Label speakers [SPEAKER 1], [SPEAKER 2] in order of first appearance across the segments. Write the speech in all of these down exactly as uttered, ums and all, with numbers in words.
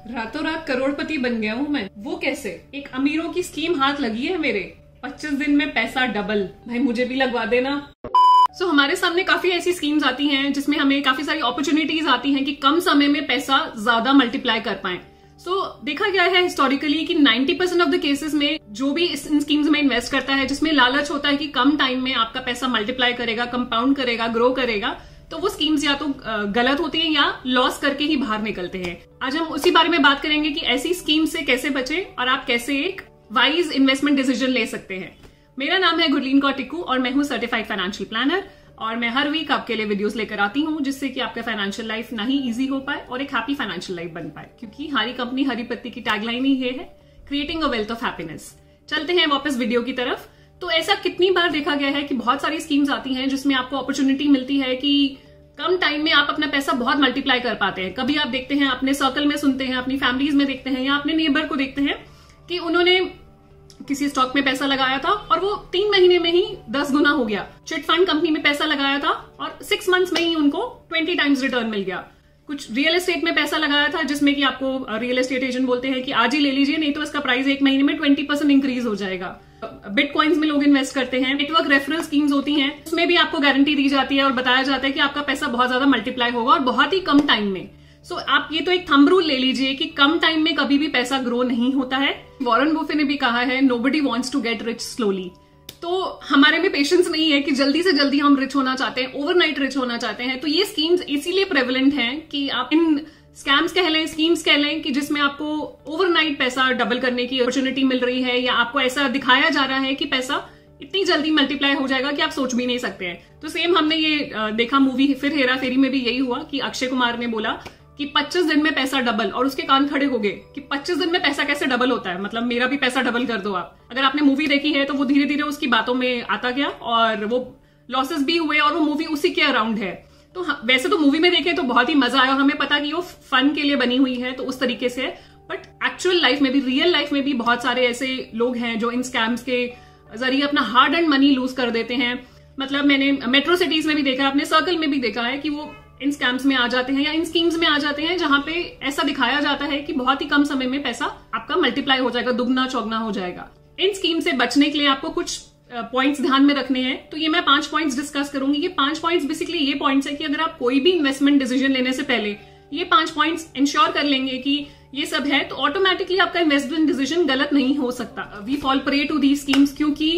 [SPEAKER 1] रातों रात करोड़पति बन गया हूँ मैं। वो कैसे? एक अमीरों की स्कीम हाथ लगी है मेरे, पच्चीस दिन में पैसा डबल। भाई मुझे भी लगवा देना। सो so, हमारे सामने काफी ऐसी स्कीम्स आती हैं जिसमें हमें काफी सारी अपॉर्चुनिटीज आती हैं कि कम समय में पैसा ज्यादा मल्टीप्लाई कर पाएं। सो so, देखा गया है हिस्टोरिकली कि नब्बे परसेंट ऑफ द केसेस में जो भी इन स्कीम्स में इन्वेस्ट करता है जिसमें लालच होता है कि कम टाइम में आपका पैसा मल्टीप्लाई करेगा, कंपाउंड करेगा, ग्रो करेगा, तो वो स्कीम्स या तो गलत होती हैं या लॉस करके ही बाहर निकलते हैं। आज हम उसी बारे में बात करेंगे कि ऐसी स्कीम से कैसे बचे और आप कैसे एक वाइज इन्वेस्टमेंट डिसीजन ले सकते हैं। मेरा नाम है गुरलीन कौर टिक्कू और मैं हूं सर्टिफाइड फाइनेंशियल प्लानर और मैं हर वीक आपके लिए वीडियोस लेकर आती हूं जिससे कि आपका फाइनेंशियल लाइफ ना ही इजी हो पाए और एक हैप्पी फाइनेंशियल लाइफ बन पाए, क्योंकि हमारी कंपनी हरी पत्ती की टैगलाइन ही ये है, creating a wealth of happiness. चलते हैं वापस वीडियो की तरफ। तो ऐसा कितनी बार देखा गया है कि बहुत सारी स्कीम्स आती हैं जिसमें आपको अपॉर्चुनिटी मिलती है कि कम टाइम में आप अपना पैसा बहुत मल्टीप्लाई कर पाते हैं। कभी आप देखते हैं, अपने सर्कल में सुनते हैं, अपनी फैमिलीज में देखते हैं या अपने नेबर को देखते हैं कि उन्होंने किसी स्टॉक में पैसा लगाया था और वो तीन महीने में ही दस गुना हो गया। चिट फंड कंपनी में पैसा लगाया था और सिक्स मंथ्स में ही उनको ट्वेंटी टाइम्स रिटर्न मिल गया। कुछ रियल एस्टेट में पैसा लगाया था जिसमें कि आपको रियल एस्टेट एजेंट बोलते हैं कि आज ही ले लीजिए, नहीं तो इसका प्राइस एक महीने में ट्वेंटी परसेंट इंक्रीज हो जाएगा। बिटकॉइंस में लोग इन्वेस्ट करते हैं। नेटवर्क रेफरल स्कीम्स होती हैं, उसमें भी आपको गारंटी दी जाती है और बताया जाता है कि आपका पैसा बहुत ज्यादा मल्टीप्लाई होगा और बहुत ही कम टाइम में। सो so, आप ये तो एक थंब रूल ले लीजिए कि कम टाइम में कभी भी पैसा ग्रो नहीं होता है। वॉरेन बफे ने भी कहा है, nobody wants to get rich slowly. तो हमारे में पेशेंस नहीं है कि जल्दी से जल्दी हम रिच होना चाहते हैं, ओवरनाइट रिच होना चाहते हैं। तो ये स्कीम्स इसीलिए प्रेवलेंट हैं कि आप इन स्कैम्स कह लें, स्कीम्स कह लें कि जिसमें आपको ओवरनाइट पैसा डबल करने की अपॉर्चुनिटी मिल रही है या आपको ऐसा दिखाया जा रहा है कि पैसा इतनी जल्दी मल्टीप्लाई हो जाएगा कि आप सोच भी नहीं सकते हैं। तो सेम हमने ये देखा मूवी फिर हेरा फेरी में भी यही हुआ कि अक्षय कुमार ने बोला कि पच्चीस दिन में पैसा डबल, और उसके कान खड़े हो गए कि पच्चीस दिन में पैसा कैसे डबल होता है, मतलब मेरा भी पैसा डबल कर दो आप। अगर आपने मूवी देखी है तो वो धीरे धीरे उसकी बातों में आता गया और वो लॉसेस भी हुए और वो मूवी उसी के अराउंड है। तो वैसे तो मूवी में देखें तो बहुत ही मजा आया और हमें पता कि वो फन के लिए बनी हुई है तो उस तरीके से, बट एक्चुअल लाइफ में भी, रियल लाइफ में भी बहुत सारे ऐसे लोग हैं जो इन स्कैम्स के जरिए अपना हार्ड एंड मनी लूज कर देते हैं। मतलब मैंने मेट्रो सिटीज में भी देखा है, अपने सर्कल में भी देखा है कि वो इन स्कैम्स में आ जाते हैं या इन स्कीम्स में आ जाते हैं जहां पे ऐसा दिखाया जाता है कि बहुत ही कम समय में पैसा आपका मल्टीप्लाई हो जाएगा, दुगना चौगना हो जाएगा। इन स्कीम से बचने के लिए आपको कुछ पॉइंट्स ध्यान में रखने हैं। तो ये मैं पांच पॉइंट्स डिस्कस करूंगी। ये पांच पॉइंट्स बेसिकली ये पॉइंट्स है कि अगर आप कोई भी इन्वेस्टमेंट डिसीजन लेने से पहले ये पांच पॉइंट्स इंश्योर कर लेंगे कि ये सब है, तो ऑटोमेटिकली आपका इन्वेस्टमेंट डिसीजन गलत नहीं हो सकता। We fall prey to the schemes क्योंकि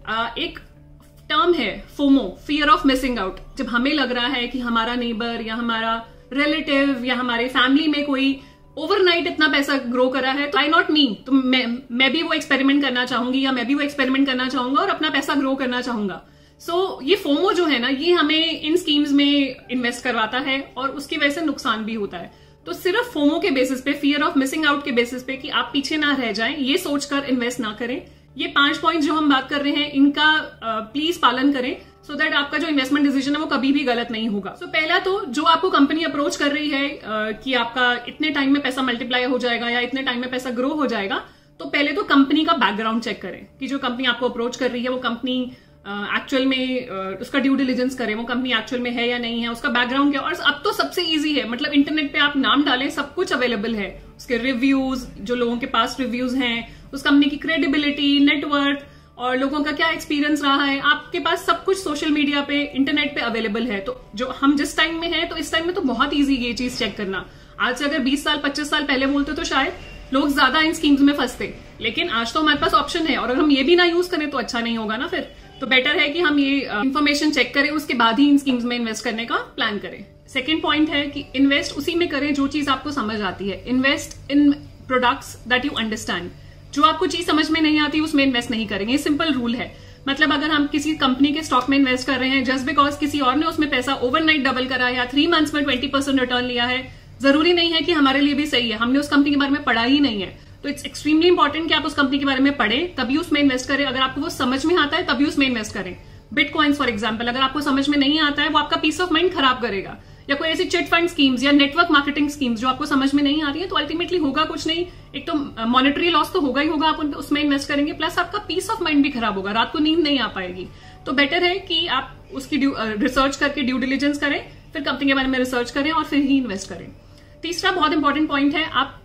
[SPEAKER 1] एक टर्म है FOMO, fear of missing out. जब हमें लग रहा है कि हमारा नेबर या हमारा रिलेटिव या हमारे फैमिली में कोई ओवरनाइट इतना पैसा ग्रो करा है, तो आई नॉट मी, तो मैं मैं भी वो एक्सपेरिमेंट करना चाहूंगी या मैं भी वो एक्सपेरिमेंट करना चाहूंगा और अपना पैसा ग्रो करना चाहूंगा। सो so, ये फोमो जो है ना, ये हमें इन स्कीम्स में इन्वेस्ट करवाता है और उसकी वजह से नुकसान भी होता है। तो सिर्फ फोमो के बेसिस पे, फियर ऑफ मिसिंग आउट के बेसिस पे कि आप पीछे ना रह जाएं, ये सोचकर इन्वेस्ट ना करें। ये पांच पॉइंट जो हम बात कर रहे हैं इनका प्लीज पालन करें सो so दैट आपका जो इन्वेस्टमेंट डिसीजन है वो कभी भी गलत नहीं होगा। सो so, पहला तो जो आपको कंपनी अप्रोच कर रही है uh, कि आपका इतने टाइम में पैसा मल्टीप्लाई हो जाएगा या इतने टाइम में पैसा ग्रो हो जाएगा, तो पहले तो कंपनी का बैकग्राउंड चेक करें कि जो कंपनी आपको अप्रोच कर रही है वो कंपनी एक्चुअल uh, में uh, उसका ड्यू डिलिजेंस करें, वो कंपनी एक्चुअल में है या नहीं है, उसका बैकग्राउंड क्या। और अब तो सबसे ईजी है, मतलब इंटरनेट पे आप नाम डालें, सब कुछ अवेलेबल है, उसके रिव्यूज, जो लोगों के पास रिव्यूज हैं, उस कंपनी की क्रेडिबिलिटी, नेटवर्थ और लोगों का क्या एक्सपीरियंस रहा है, आपके पास सब कुछ सोशल मीडिया पे, इंटरनेट पे अवेलेबल है। तो जो हम जिस टाइम में है, तो इस टाइम में तो बहुत इजी ये चीज चेक करना। आज से अगर बीस साल पच्चीस साल पहले बोलते तो शायद लोग ज्यादा इन स्कीम्स में फंसते, लेकिन आज तो हमारे पास ऑप्शन है और अगर हम ये भी ना यूज करें तो अच्छा नहीं होगा ना। फिर तो बेटर है कि हम ये इन्फॉर्मेशन चेक करें, उसके बाद ही इन स्कीम्स में इन्वेस्ट करने का प्लान करें। सेकेंड पॉइंट है कि इन्वेस्ट उसी में करें जो चीज आपको समझ आती है। Invest in products that you understand. जो आपको चीज समझ में नहीं आती उसमें इन्वेस्ट नहीं करेंगे, सिंपल रूल है। मतलब अगर हम किसी कंपनी के स्टॉक में इन्वेस्ट कर रहे हैं जस्ट बिकॉज किसी और ने उसमें पैसा ओवरनाइट डबल करा है या थ्री मंथ्स में ट्वेंटी परसेंट रिटर्न लिया है, जरूरी नहीं है कि हमारे लिए भी सही है। हमने उस कंपनी के बारे में पढ़ा ही नहीं है, तो इट्स एक्सट्रीमली इंपॉर्टेंट कि आप उस कंपनी के बारे में पढ़ें, तभी उसमें इन्वेस्ट करें। अगर आपको वो समझ में आता है तभी उसमें इन्वेस्ट करें। बिटकॉइंस फॉर एग्जाम्पल, अगर आपको समझ में नहीं आता है, वो आपका पीस ऑफ माइंड खराब करेगा। या कोई ऐसी चिट फंड स्कीम्स या नेटवर्क मार्केटिंग स्कीम्स जो आपको समझ में नहीं आ रही है, तो अल्टीमेटली होगा कुछ नहीं, एक तो मॉनेटरी लॉस तो होगा ही होगा, आप उसमें इन्वेस्ट करेंगे, प्लस आपका पीस ऑफ माइंड भी खराब होगा, रात को नींद नहीं आ पाएगी। तो बेटर है कि आप उसकी रिसर्च करके ड्यू डिलिजेंस करें, फिर कंपनी के बारे में रिसर्च करें और फिर ही इन्वेस्ट करें। तीसरा बहुत इंपॉर्टेंट पॉइंट है, आप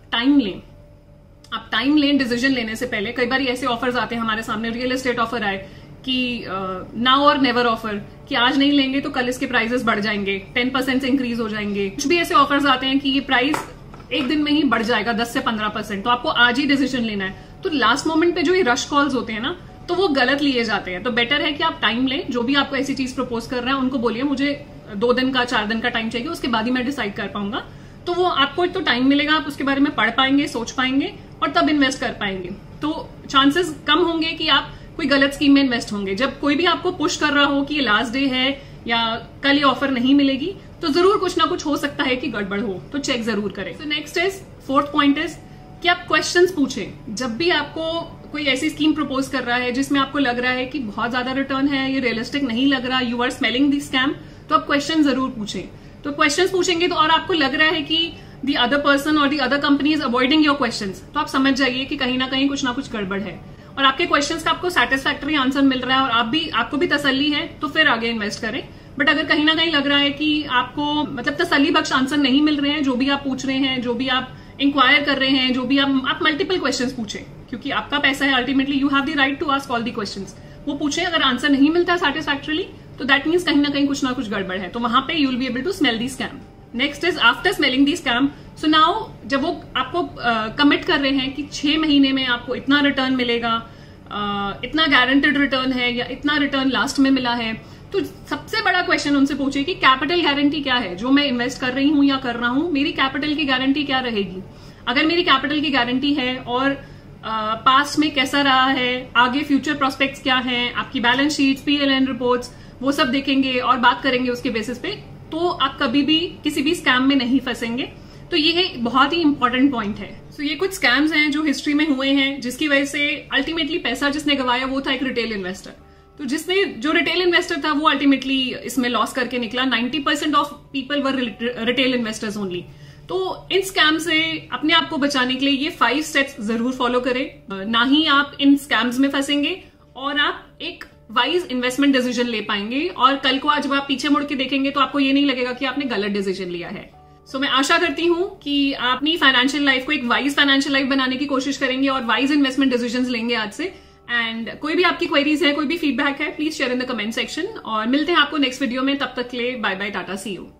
[SPEAKER 1] टाइम लें, आप टाइम लें डिसीजन लेने से पहले। कई बार ऐसे ऑफर्स आते हैं हमारे सामने, रियल एस्टेट ऑफर आए कि नाउ और नेवर ऑफर, कि आज नहीं लेंगे तो कल इसके प्राइसेस बढ़ जाएंगे, टेन परसेंट से इंक्रीज हो जाएंगे। कुछ भी ऐसे ऑफर्स आते हैं कि ये प्राइस एक दिन में ही बढ़ जाएगा दस से पंद्रह परसेंट, तो आपको आज ही डिसीजन लेना है। तो लास्ट मोमेंट पे जो ये रश कॉल्स होते हैं ना, तो वो गलत लिए जाते हैं। तो बेटर है कि आप टाइम लें, जो भी आपको ऐसी चीज प्रपोज कर रहे हैं उनको बोलिए मुझे दो दिन का चार दिन का टाइम चाहिए, उसके बाद ही मैं डिसाइड कर पाऊंगा। तो वो आपको एक तो टाइम मिलेगा, आप उसके बारे में पढ़ पाएंगे, सोच पाएंगे और तब इन्वेस्ट कर पाएंगे। तो चांसेस कम होंगे कि आप कोई गलत स्कीम में इन्वेस्ट होंगे। जब कोई भी आपको पुश कर रहा हो कि ये लास्ट डे है या कल ये ऑफर नहीं मिलेगी, तो जरूर कुछ ना कुछ हो सकता है कि गड़बड़ हो, तो चेक जरूर करें। तो next is fourth point is कि आप क्वेश्चंस पूछें। जब भी आपको कोई ऐसी स्कीम प्रपोज कर रहा है जिसमें आपको लग रहा है कि बहुत ज्यादा रिटर्न है, ये रियलिस्टिक नहीं लग रहा, you are smelling the scam, तो आप क्वेश्चन जरूर पूछें। तो क्वेश्चंस पूछेंगे तो और आपको लग रहा है कि दी अदर पर्सन और the other company is avoiding your questions, तो आप समझ जाइए कि कहीं ना कहीं कुछ ना कुछ गड़बड़ है और आपके क्वेश्चंस का आपको सेटिस्फैक्टरी आंसर मिल रहा है और आप भी आपको भी तसल्ली है, तो फिर आगे इन्वेस्ट करें। बट अगर कहीं ना कहीं लग रहा है कि आपको मतलब तसल्ली बख्श आंसर नहीं मिल रहे हैं, जो भी आप पूछ रहे हैं, जो भी आप इंक्वायर कर रहे हैं, जो भी आप आप मल्टीपल क्वेश्चंस पूछें, क्योंकि आपका पैसा है, ultimately you have the right to ask all the questions. वो पूछें, अगर आंसर नहीं मिलता सेटिस्फैक्टरली तो दैट मीन्स कहीं ना कहीं कुछ ना कुछ गड़बड़ है, तो वहां पे you will be able to smell the scam. Next is after smelling the scam, so now जब वो आपको कमिट uh, कर रहे हैं कि छह महीने में आपको इतना रिटर्न मिलेगा, uh, इतना गारंटेड रिटर्न है या इतना रिटर्न लास्ट में मिला है, तो सबसे बड़ा क्वेश्चन उनसे पूछिए कि कैपिटल गारंटी क्या है, जो मैं इन्वेस्ट कर रही हूं या कर रहा हूं, मेरी कैपिटल की गारंटी क्या रहेगी। अगर मेरी कैपिटल की गारंटी है और पास्ट uh, में कैसा रहा है, आगे फ्यूचर प्रोस्पेक्ट्स क्या हैं, आपकी बैलेंस शीट्स, पीएलएन रिपोर्ट्स, वो सब देखेंगे और बात करेंगे उसके बेसिस पे, तो आप कभी भी किसी भी स्कैम में नहीं फंसेंगे। तो ये बहुत ही इंपॉर्टेंट पॉइंट है। सो so, ये कुछ स्कैम्स हैं जो हिस्ट्री में हुए हैं, जिसकी वजह से अल्टीमेटली पैसा जिसने गवाया वो था एक रिटेल इन्वेस्टर। तो जिसने जो रिटेल इन्वेस्टर था वो अल्टीमेटली इसमें लॉस करके निकला। Ninety percent of people were retail investors only. तो इन स्कैम से अपने आप को बचाने के लिए ये फाइव स्टेप्स जरूर फॉलो करें, ना ही आप इन स्कैम्स में फंसेंगे और आप एक वाइज इन्वेस्टमेंट डिसीजन ले पाएंगे। और कल को आज जब आप पीछे मुड़ के देखेंगे तो आपको ये नहीं लगेगा कि आपने गलत डिसीजन लिया है। सो so, मैं आशा करती हूं कि आप अपनी फाइनेंशियल लाइफ को एक वाइज फाइनेंशियल लाइफ बनाने की कोशिश करेंगे और वाइज इन्वेस्टमेंट डिसीजंस लेंगे आज से। एंड कोई भी आपकी क्वेरीज है, कोई भी फीडबैक है, please share in the comment section और मिलते हैं आपको नेक्स्ट वीडियो में। तब तक के लिए bye bye, ta-ta, see you.